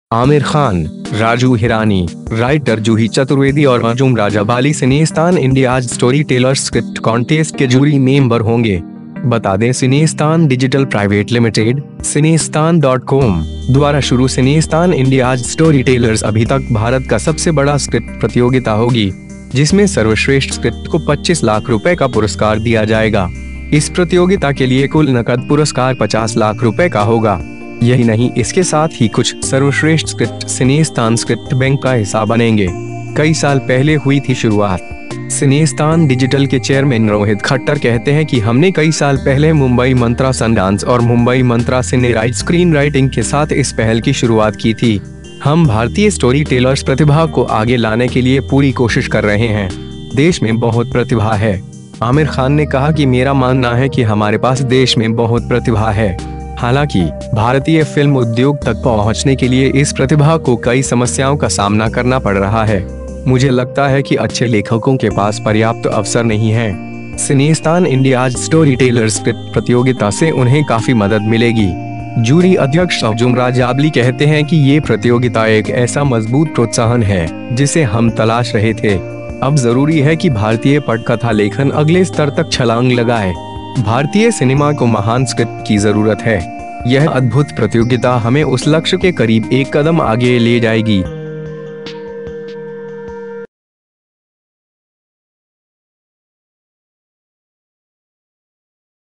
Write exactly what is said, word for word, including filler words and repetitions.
Aamir Khan, Raju Hirani, writer Juhi Chaturvedi और Arjun Rajabali Cinestaan India storyteller script contest के jury member होंगे। बता दें, Cinestaan digital private limited Cinestaan dot com द्वारा शुरू सिनेस्तान इंडिया स्टोरी टेलर्स अभी तक भारत का सबसे बड़ा स्क्रिप्ट प्रतियोगिता होगी, जिसमें सर्वश्रेष्ठ स्क्रिप्ट को पच्चीस लाख रुपए का पुरस्कार दिया जाएगा। इस प्रतियोगिता के लिए कुल नकद पुरस्कार पचास लाख रुपए का होगा। यही नहीं, इसके साथ ही कुछ सर्वश्रेष्ठ स्क्रिप्ट सिनेस्तान स्क्रिप्ट बैंक का हिस्सा बनेंगे। कई साल पहले हुई थी शुरुआत। सिनेस्तान डिजिटल के चेयरमैन रोहित खट्टर कहते हैं कि हमने कई साल पहले मुंबई मंत्रा सनडांस और Mumbai Mantra cine screenwriting के साथ इस पहल की शुरुआत की थी। हम भारतीय स्टोरी टेलर्स प्रतिभा को आगे लाने के लिए पूरी कोशिश कर रहे हैं। देश में बहुत प्रतिभा है। आमिर खान ने कहा कि मेरा मानना है कि हमारे पास देश में बहुत प्रतिभा है। हालांकि भारतीय फिल्म उद्योग तक पहुंचने के लिए इस प्रतिभा को कई समस्याओं का सामना करना पड़ रहा है। मुझे लगता है कि अच्छे लेखकों के पास पर्याप्त अवसर नहीं है। Cinestaan India storyteller script प्रतियोगिता से उन्हें काफी मदद मिलेगी। जूरी अध्यक्ष अर्जुन राजाबाली कहते हैं कि ये प्रतियोगिता एक ऐसा मजबूत प्रोत्साहन है जिसे हम तलाश रहे थे। अब जरूरी है कि भारतीय पटकथा लेखन अगले स्तर तक छलांग लगाए। भारतीय सिनेमा को महान स्क्रिप्ट की जरूरत है। यह अद्भुत प्रतियोगिता हमें उस लक्ष्य के करीब एक कदम आगे ले जाएगी।